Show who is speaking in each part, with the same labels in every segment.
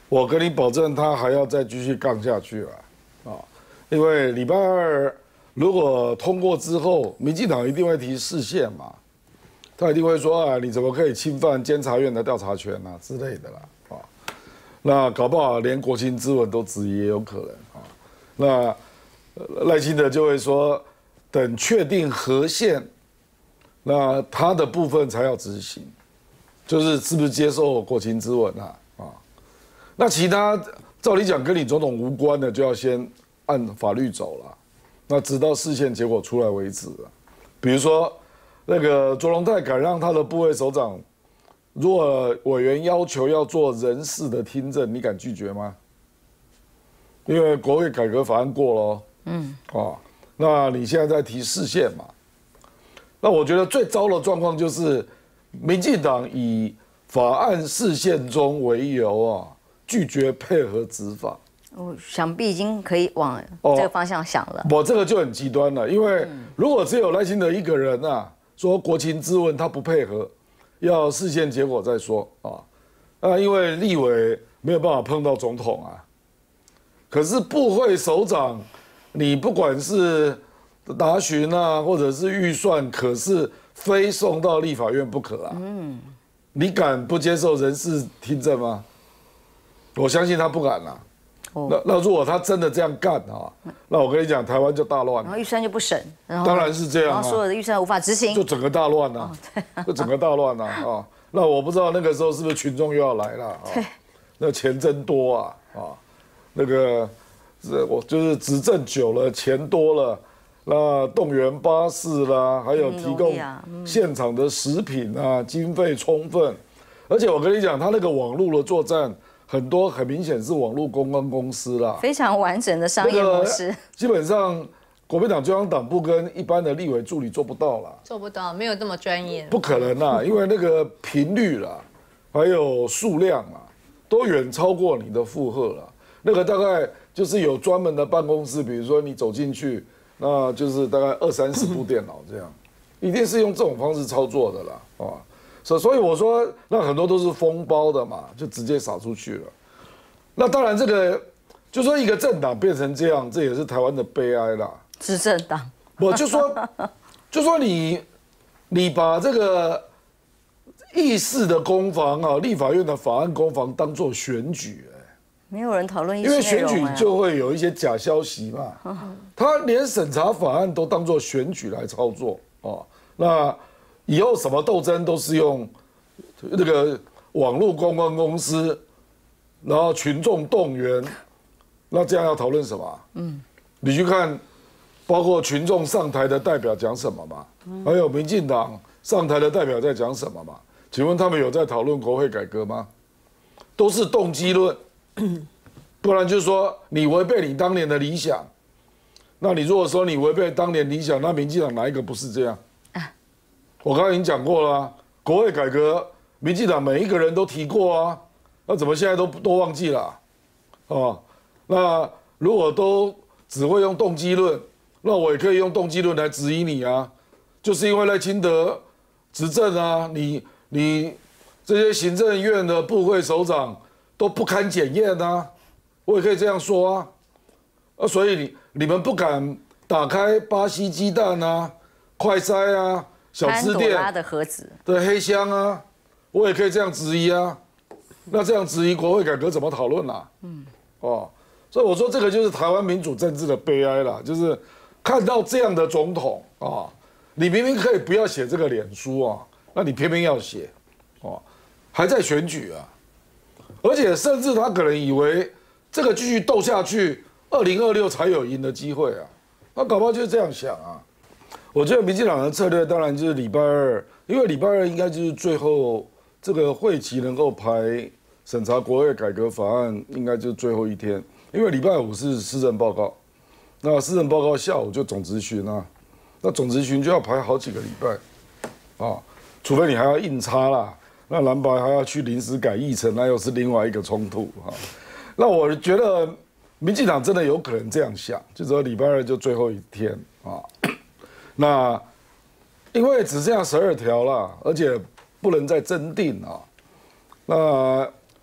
Speaker 1: 我跟你保证，他还要再继续杠下去了啊！因为礼拜二如果通过之后，民进党一定会提释宪嘛，他一定会说啊，你怎么可以侵犯监察院的调查权啊之类的啦啊！那搞不好连国情咨文都质疑也有可能啊！那赖清德就会说，等确定合宪，那他的部分才要执行，就是是不是接受国情咨文啊？那其他照理讲跟你总统无关的，就要先按法律走了，那直到释宪结果出来为止了。比如说那个卓荣泰敢让他的部位首长，如果委员要求要做人事的听证，你敢拒绝吗？因为国会改革法案过了，那你现在在提释宪嘛？那我觉得最糟的状况就是民进党以法案释宪中为由拒绝配合执法。
Speaker 2: 我想必已经可以往这个方向想了。
Speaker 1: 我这个就很极端了，因为如果只有赖清德一个人说国情咨文他不配合，要释宪结果再说因为立委没有办法碰到总统可是部会首长，你不管是答询或者是预算，可是非送到立法院不可你敢不接受人事听证吗？我相信他不敢啦。那如果他真的这样干那我跟你讲，台湾就大乱了。
Speaker 2: 然后预算就不审，
Speaker 1: 当然是这样
Speaker 2: 然后所有的预算无法执行，
Speaker 1: 就整个大乱就整个大乱那我不知道那个时候是不是群众又要来了那钱真多那个我就是执政久了，钱多了，那动员巴士啦，还有提供现场的食品经费充分，而且我跟你讲，他那个网络的作战。很多很明显是网络公关公司啦，
Speaker 2: 非常完整的商业模式。
Speaker 1: 基本上国民党中央党部跟一般的立委助理做不到啦，
Speaker 3: 做不到，没有这么专业。
Speaker 1: 不可能因为那个频率啦，还有数量都远超过你的负荷了。那个大概就是有专门的办公室，比如说你走进去，那就是大概20-30部电脑这样，一定是用这种方式操作的啦所以我说，那很多都是封包的嘛，就直接撒出去了。那当然，这个就说一个政党变成这样，这也是台湾的悲哀啦。
Speaker 2: 执政党，
Speaker 1: 我就说你把这个议事的攻防立法院的法案攻防当作选举
Speaker 2: 没有人讨论议事
Speaker 1: 因为选
Speaker 2: 内容
Speaker 1: 举就会有一些假消息嘛。他连审查法案都当作选举来操作那。以后什么斗争都是用那个网络公关公司，然后群众动员，那这样要讨论什么？你去看，包括群众上台的代表讲什么嘛，还有民进党上台的代表在讲什么嘛？请问他们有在讨论国会改革吗？都是动机论，不然就是说你违背你当年的理想。那你如果说你违背当年理想，那民进党哪一个不是这样？我刚才已经讲过了国会改革，民进党每一个人都提过那怎么现在都忘记了那如果都只会用动机论，那我也可以用动机论来质疑你就是因为赖清德执政你这些行政院的部会首长都不堪检验我也可以这样说所以你们不敢打开巴西鸡蛋快筛小吃店
Speaker 2: 的盒子
Speaker 1: 的黑箱我也可以这样质疑那这样质疑国会改革怎么讨论所以我说这个就是台湾民主政治的悲哀啦，就是看到这样的总统你明明可以不要写这个脸书那你偏偏要写还在选举而且甚至他可能以为这个继续斗下去，2026才有赢的机会他搞不好就是这样想我觉得民进党的策略当然就是礼拜二，因为礼拜二应该就是最后这个会期能够排审查国会改革法案，应该就是最后一天。因为礼拜五是施政报告，那施政报告下午就总质询那总质询就要排好几个礼拜除非你还要硬插啦，那蓝白还要去临时改议程，那又是另外一个冲突那我觉得民进党真的有可能这样想，就说礼拜二就最后一天那因为只剩下12条了，而且不能再增订那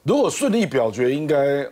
Speaker 1: 如果顺利表决，应该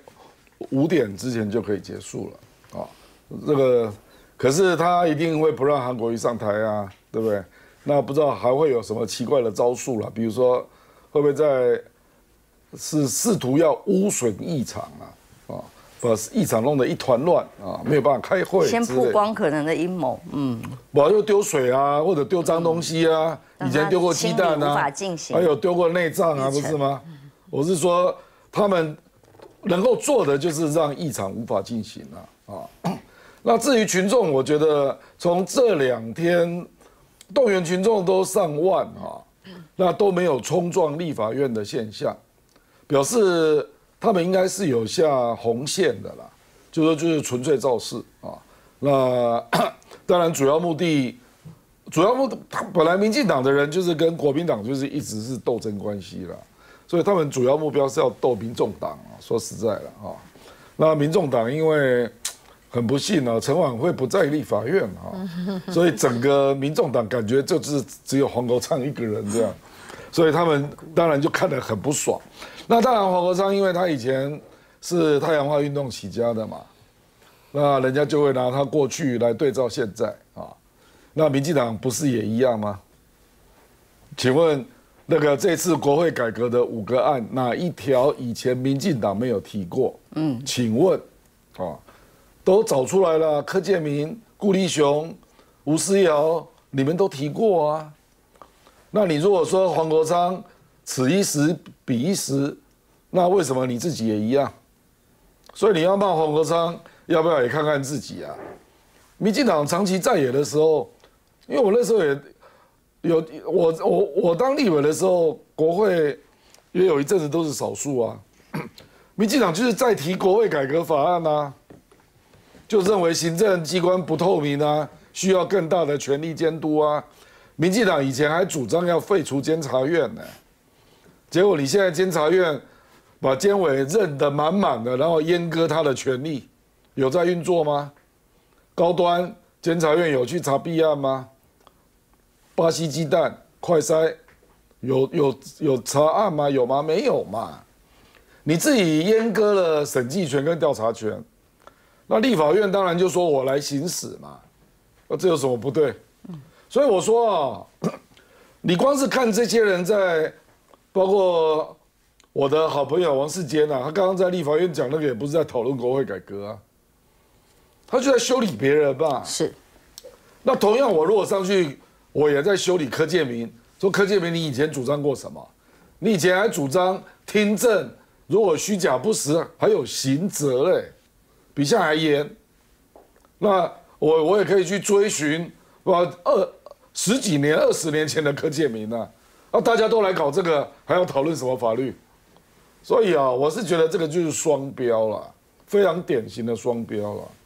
Speaker 1: 5点之前就可以结束了啊。这个可是他一定会不让韩国瑜上台啊，对不对？那不知道还会有什么奇怪的招数啦，比如说会不会试图要污损议场啊，把议场弄得一团乱啊，没有办法开会。
Speaker 2: 先曝光可能的阴谋，
Speaker 1: 我又丢水啊，或者丢脏东西啊，以前丢过鸡蛋啊，还有丢过内脏啊，不是吗？我是说他们能够做的就是让议场无法进行啊。那至于群众，我觉得从这2天动员群众都上万啊，那都没有冲撞立法院的现象，表示他们应该是有下红线的啦，就是纯粹造势啊。那当然主要目的，他本来民进党的人就是跟国民党就是一直是斗争关系啦，所以他们主要目标是要斗民众党啊。说实在的啊，那民众党因为很不幸啊，陈琬惠不在立法院啊，所以整个民众党感觉就是只有黄国昌一个人这样，所以他们当然就看得很不爽。那当然黄国昌因为他以前是太阳花运动起家的嘛，那人家就会拿他过去来对照现在啊。那民进党不是也一样吗？请问那个这次国会改革的5个案，哪一条以前民进党没有提过？请问啊？都找出来了，柯建铭、顾立雄、吴思瑶，你们都提过啊。那你如果说黄国昌此一时彼一时，那为什么你自己也一样？所以你要骂黄国昌，要不要也看看自己啊？民进党长期在野的时候，因为我那时候也有我当立委的时候，国会也有一阵子都是少数啊。民进党就是在提国会改革法案啊。就认为行政机关不透明啊，需要更大的权力监督啊。民进党以前还主张要废除监察院呢，结果你现在监察院把监委认得满满的，然后阉割他的权力，有在运作吗？高端监察院有去查弊案吗？巴西鸡蛋快筛有查案吗？有吗？没有嘛。你自己阉割了审计权跟调查权。那立法院当然就说我来行使嘛，那这有什么不对？所以我说啊，你光是看这些人在，包括我的好朋友王世坚啊，他刚刚在立法院讲那个也不是在讨论国会改革啊，他就在修理别人吧。
Speaker 2: 是。
Speaker 1: 那同样，我如果上去，我也在修理柯建铭，说柯建铭你以前主张过什么？你以前还主张听证，如果虚假不实还有刑责嘞。比现在还严，那我也可以去追寻，10几年、20年前的柯建铭啊，大家都来搞这个，还要讨论什么法律？所以啊，我是觉得这个就是双标了，非常典型的双标了。